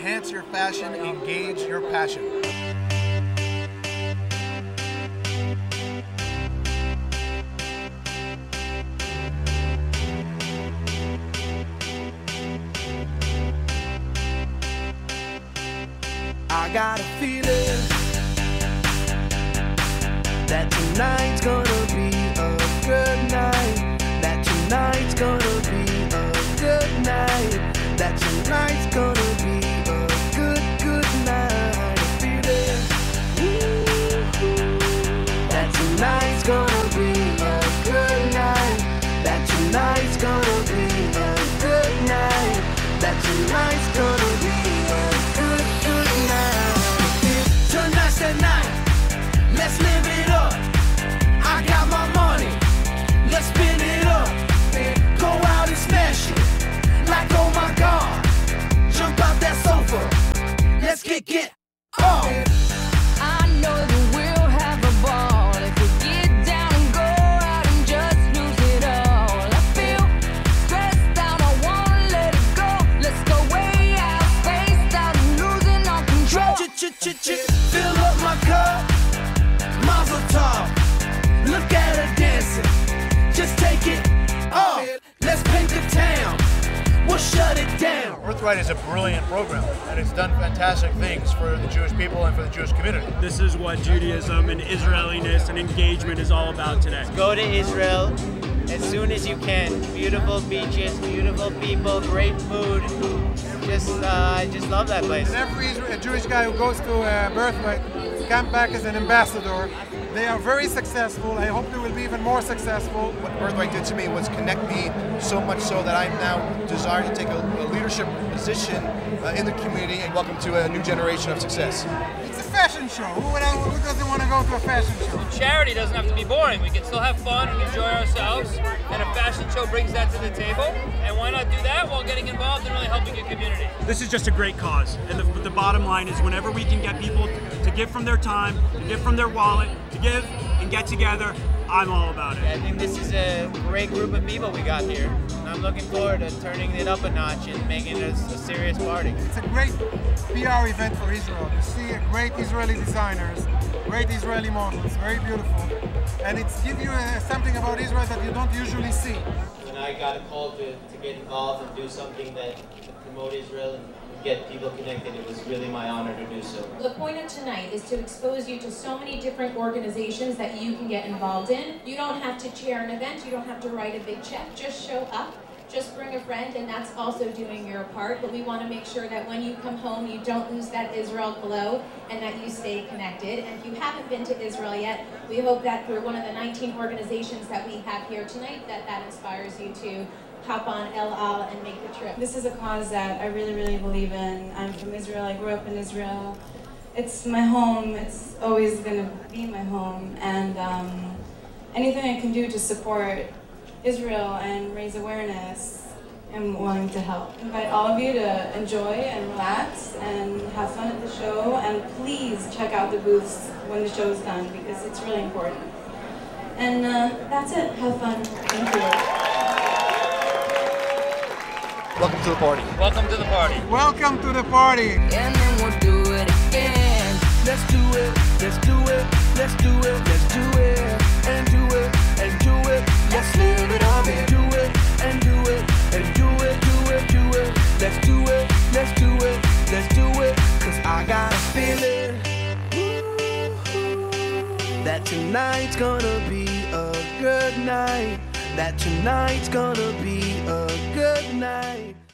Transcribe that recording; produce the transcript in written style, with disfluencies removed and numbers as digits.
enhance your fashion, engage your passion. I got a feeling that tonight's gonna be a good night. That tonight's gonna be a good night. That tonight's gonna be a good night. A feeling that tonight's gonna be a good night. That tonight's gonna be a good night. That tonight's gonna be a good night. Tonight's the night. Let's live it up. I got my money. Let's spin it up. Go out and smash it. Like, oh my God. Jump out that sofa. Let's kick it off. I know that we'll have a ball if we get down and go out and just lose it all. I feel stressed out, I wanna let it go. Let's go way out, spaced out, and losing all control. Fill up my cup. Mazel tov. Look at her dancing. Just take it off. Let's paint the town. We'll shut it down. Birthright is a brilliant program, and it's done fantastic things for the Jewish people and for the Jewish community. This is what Judaism and Israeliness and engagement is all about today. Go to Israel as soon as you can. Beautiful beaches, beautiful people, great food. I just love that place. And every Jewish guy who goes to Birthright comes back as an ambassador. They are very successful. I hope they will be even more successful. What Birthright did to me was connect me so much so that I now desire to take a leadership position in the community and welcome to a new generation of success. It's a fashion show. Who doesn't want to go to a fashion show? Charity doesn't have to be boring. We can still have fun and enjoy ourselves, and a fashion show brings that to the table. And why not do that while getting involved in really helping your community? This is just a great cause, and the bottom line is whenever we can get people to give from their time, to give from their wallet, to give and get together, I'm all about it. I think this is a great group of people we got here. And I'm looking forward to turning it up a notch and making it a serious party. It's a great PR event for Israel. You see great Israeli designers, great Israeli models, very beautiful. And it gives you something about Israel that you don't usually see. When I got a call to get involved and do something that to promote Israel and get people connected, it was really my honor to do so. The point of tonight is to expose you to so many different organizations that you can get involved in. You don't have to chair an event, you don't have to write a big check, just show up. Just bring a friend, and that's also doing your part. But we want to make sure that when you come home, you don't lose that Israel glow and that you stay connected. And if you haven't been to Israel yet, we hope that through one of the 19 organizations that we have here tonight, that inspires you to hop on El Al and make the trip. This is a cause that I really, really believe in. I'm from Israel. I grew up in Israel. It's my home. It's always going to be my home. And anything I can do to support Israel and raise awareness, I'm willing to help. I invite all of you to enjoy and relax and have fun at the show, and please check out the booths when the show is done because it's really important. And that's it. Have fun. Thank you. Welcome to the party. Welcome to the party. Welcome to the party. And then we'll do it again. Let's do it. Let's do it. Let's do it. Let's do it. And do it. And do it. Let's live it up and do it. And do it. And do it. Do it. Do it. Let's do it. Let's do it. Let's do it. 'Cause I got a feeling that tonight's gonna be a good night. That tonight's gonna be a good night.